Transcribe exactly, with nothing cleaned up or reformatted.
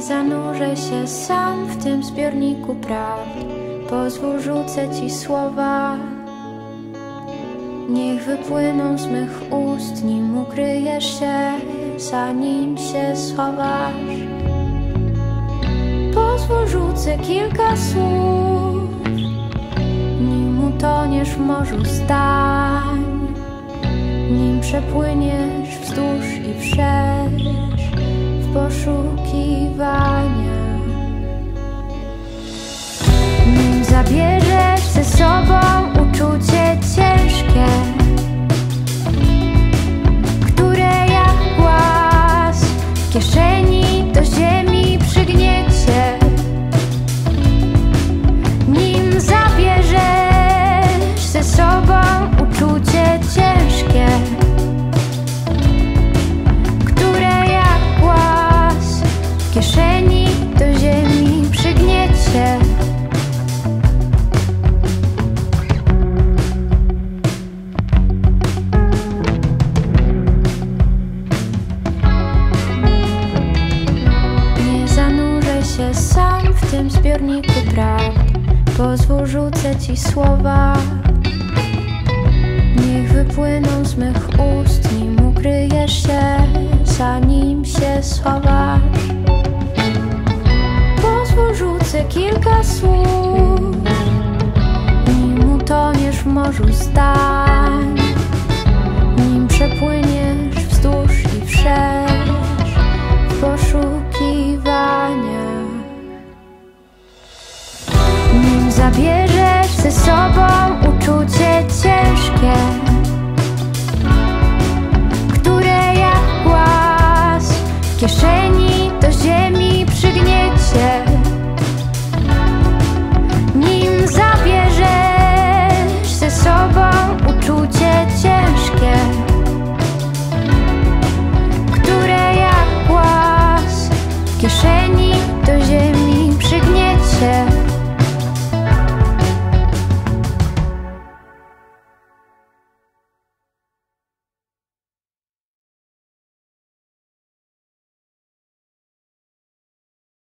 zanurzę się sam w tym zbiorniku prawd. Pozwól, rzucę ci słowa, niech wypłyną z mych ust, nim ukryjesz się, zanim się schowasz. Pozwól, rzucę kilka słów, nim utoniesz w morzu zdań, nim przepłyniesz wzdłuż i wszerz w poszukiwania. Nim zabierzesz ze sobą uczucie ciężkie, które jak głaz w kieszeni do ziemi przygniecie. Nim zabierzesz ze sobą uczucie ciężkie, które jak głaz w kieszeni do ziemi przygniecie. Sam w tym zbiorniku prawd, pozwól, rzucę ci słowa, niech wypłyną z mych ust, nim ukryjesz się, zanim się schowasz. Pozwól, rzucę kilka słów, nim utoniesz w morzu zdań,